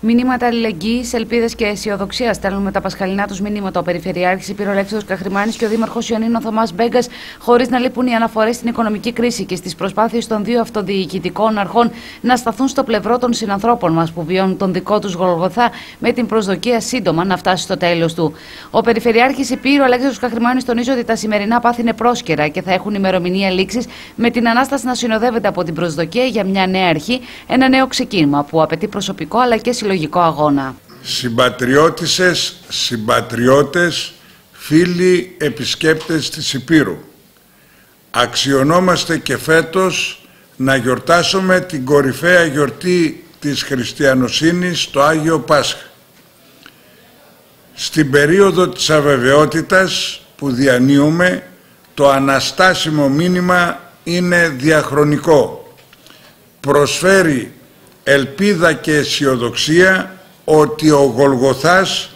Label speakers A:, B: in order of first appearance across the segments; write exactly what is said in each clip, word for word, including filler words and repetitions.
A: Μηνύματα αλληλεγγύης, ελπίδες και αισιοδοξίας στέλνουν με τα πασχαλινά τους μηνύματα ο Περιφερειάρχης Ηπείρου Αλέξανδρος Καχρημάνης και ο Δήμαρχος Ιωνίνων Θωμάς Μπέγκας, χωρίς να λείπουν οι αναφορές στην οικονομική κρίση και στις προσπάθειες των δύο αυτοδιοικητικών αρχών να σταθούν στο πλευρό των συνανθρώπων μας που βιώνουν τον δικό τους Γολγοθά, με την προσδοκία σύντομα να φτάσει στο τέλος του. Ο Περιφερειάρχης Ηπείρου Αλέξανδρος Καχρημάνης τονίζει ότι τα σημερινά πάθη είναι πρόσκαιρα και θα έχουν ημερομηνία λήξης, με την Ανάσταση να συνοδεύεται από την προσδοκία για μια νέα αρχή, ένα νέο ξεκίνημα που απαιτεί προσωπικό αλλά και συλλογικό αγώνα.
B: Συμπατριώτισσες, συμπατριώτες, φίλοι επισκέπτες της Ηπείρου, αξιωνόμαστε και φέτος να γιορτάσουμε την κορυφαία γιορτή της χριστιανοσύνης, το Άγιο Πάσχα. Στην περίοδο της αβεβαιότητας που διανύουμε, το αναστάσιμο μήνυμα είναι διαχρονικό. Προσφέρει ελπίδα και αισιοδοξία ότι ο Γολγοθάς,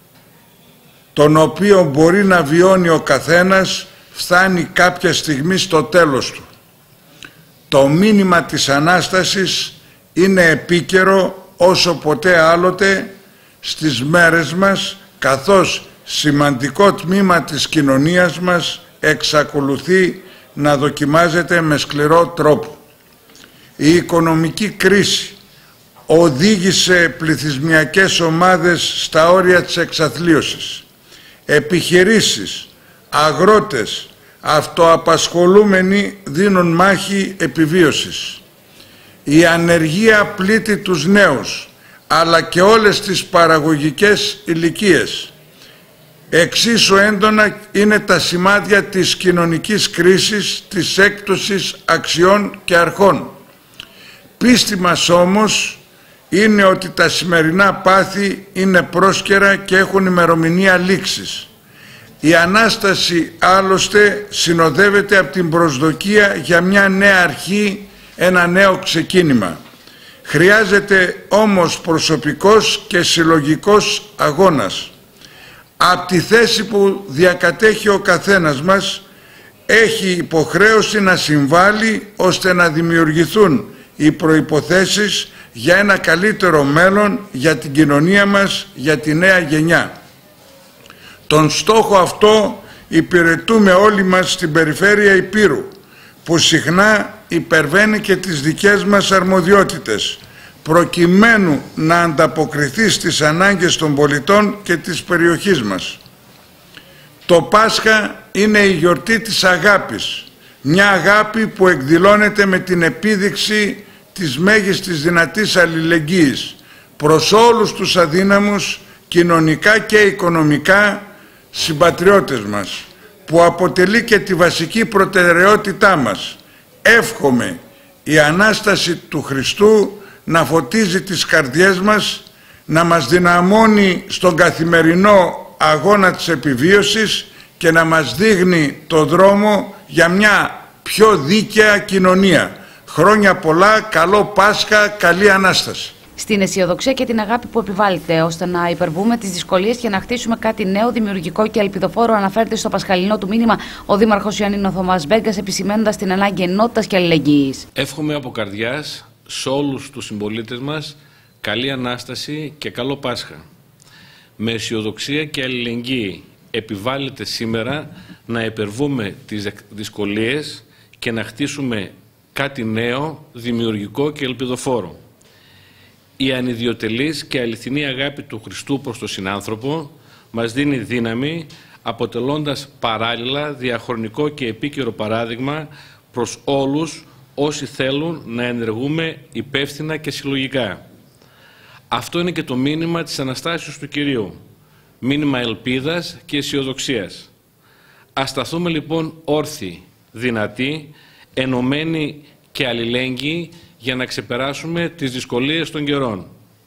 B: τον οποίο μπορεί να βιώνει ο καθένας, φτάνει κάποια στιγμή στο τέλος του. Το μήνυμα της Ανάστασης είναι επίκαιρο όσο ποτέ άλλοτε στις μέρες μας, καθώς σημαντικό τμήμα της κοινωνίας μας εξακολουθεί να δοκιμάζεται με σκληρό τρόπο. Η οικονομική κρίση οδήγησε πληθυσμιακές ομάδες στα όρια της εξαθλίωσης. Επιχειρήσεις, αγρότες, αυτοαπασχολούμενοι δίνουν μάχη επιβίωσης. Η ανεργία πλήττει τους νέους, αλλά και όλες τις παραγωγικές ηλικίες. Εξίσου έντονα είναι τα σημάδια της κοινωνικής κρίσης, της έκπτωσης αξιών και αρχών. Πίστη μας όμως είναι ότι τα σημερινά πάθη είναι πρόσκαιρα και έχουν ημερομηνία λήξης. Η Ανάσταση άλλωστε συνοδεύεται από την προσδοκία για μια νέα αρχή, ένα νέο ξεκίνημα. Χρειάζεται όμως προσωπικός και συλλογικός αγώνας. Από τη θέση που διακατέχει ο καθένας μας έχει υποχρέωση να συμβάλλει ώστε να δημιουργηθούν οι προϋποθέσεις για ένα καλύτερο μέλλον για την κοινωνία μας, για τη νέα γενιά. Τον στόχο αυτό υπηρετούμε όλοι μας στην περιφέρεια Ηπείρου, που συχνά υπερβαίνει και τις δικές μας αρμοδιότητες, προκειμένου να ανταποκριθεί στις ανάγκες των πολιτών και της περιοχής μας. Το Πάσχα είναι η γιορτή της αγάπης, μια αγάπη που εκδηλώνεται με την επίδειξη της μέγιστης δυνατής αλληλεγγύης προς όλους τους αδύναμους, κοινωνικά και οικονομικά συμπατριώτες μας, που αποτελεί και τη βασική προτεραιότητά μας. Εύχομαι η Ανάσταση του Χριστού να φωτίζει τις καρδιές μας, να μας δυναμώνει στον καθημερινό αγώνα της επιβίωσης και να μας δείχνει το δρόμο για μια πιο δίκαια κοινωνία. Χρόνια πολλά, καλό Πάσχα, καλή Ανάσταση.
A: Στην αισιοδοξία και την αγάπη που επιβάλλεται, ώστε να υπερβούμε τις δυσκολίες και να χτίσουμε κάτι νέο, δημιουργικό και ελπιδοφόρο, αναφέρεται στο πασχαλινό του μήνυμα ο Δήμαρχος Ιωνίνων Θωμάς Μπέγκας, επισημαίνοντας την ανάγκη ενότητας και αλληλεγγύης.
C: Εύχομαι από καρδιάς σε όλους τους συμπολίτες μας καλή Ανάσταση και καλό Πάσχα. Με αισιοδοξία και αλληλεγγύη επιβάλλεται σήμερα να υπερβούμε τις δυσκολίες και να χτίσουμε κάτι νέο, δημιουργικό και ελπιδοφόρο. Η ανιδιοτελής και αληθινή αγάπη του Χριστού προς τον συνάνθρωπο μας δίνει δύναμη, αποτελώντας παράλληλα διαχρονικό και επίκαιρο παράδειγμα προς όλους όσοι θέλουν να ενεργούμε υπεύθυνα και συλλογικά. Αυτό είναι και το μήνυμα της Αναστάσεως του Κυρίου, μήνυμα ελπίδας και αισιοδοξίας. Ας σταθούμε λοιπόν όρθιοι, δυνατοί, ενωμένοι και αλληλέγγυοι για να ξεπεράσουμε τις δυσκολίες των καιρών.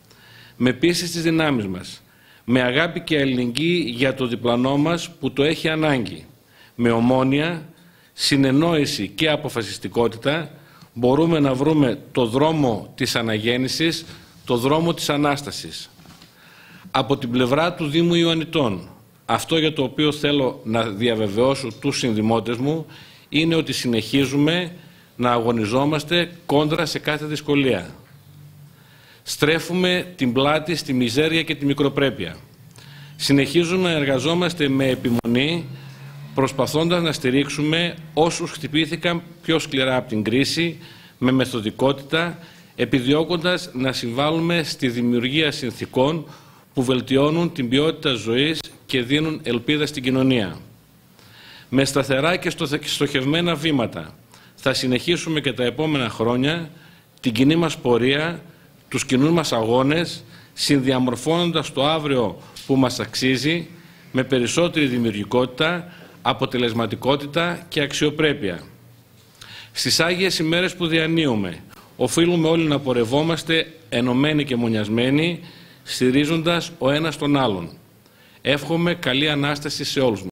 C: Με πίστη στις δυνάμεις μας, με αγάπη και αλληλεγγύη για το διπλανό μας που το έχει ανάγκη, με ομόνοια, συνεννόηση και αποφασιστικότητα μπορούμε να βρούμε το δρόμο της αναγέννησης, το δρόμο της Ανάστασης. Από την πλευρά του Δήμου Ιωαννιτών, αυτό για το οποίο θέλω να διαβεβαιώσω τους συνδημότες μου είναι ότι συνεχίζουμε να αγωνιζόμαστε κόντρα σε κάθε δυσκολία. Στρέφουμε την πλάτη στη μιζέρια και τη μικροπρέπεια. Συνεχίζουμε να εργαζόμαστε με επιμονή, προσπαθώντας να στηρίξουμε όσους χτυπήθηκαν πιο σκληρά από την κρίση, με μεθοδικότητα, επιδιώκοντας να συμβάλλουμε στη δημιουργία συνθηκών που βελτιώνουν την ποιότητα ζωής και δίνουν ελπίδα στην κοινωνία. Με σταθερά και στοχευμένα βήματα θα συνεχίσουμε και τα επόμενα χρόνια την κοινή μας πορεία, τους κοινούς μας αγώνες, συνδιαμορφώνοντας το αύριο που μας αξίζει με περισσότερη δημιουργικότητα, αποτελεσματικότητα και αξιοπρέπεια. Στις Άγιες ημέρες που διανύουμε, οφείλουμε όλοι να πορευόμαστε ενωμένοι και μονιασμένοι, στηρίζοντας ο ένας τον άλλον. Εύχομαι καλή Ανάσταση σε όλους μας.